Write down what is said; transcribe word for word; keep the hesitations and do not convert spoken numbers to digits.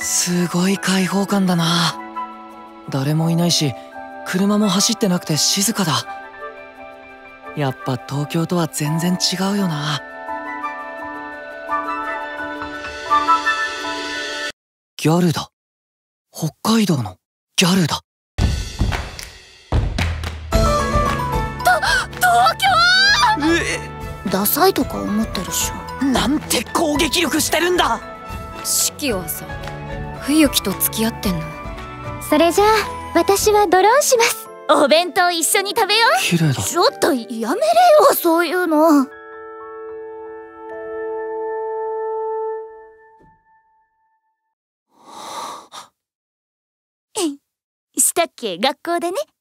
すごい開放感だな。誰もいないし車も走ってなくて静かだ。やっぱ東京とは全然違うよな。ギャルだ。北海道のギャルだ。 東京！ えダサいとか思ってるっしょ。 なんて攻撃力してるんだ。 四季はさ、冬木と付き合ってんの？ それじゃあ私はドローンします。お弁当一緒に食べよう。 綺麗だ。 ちょっとやめれよ、そういうの。したっけ、学校でね。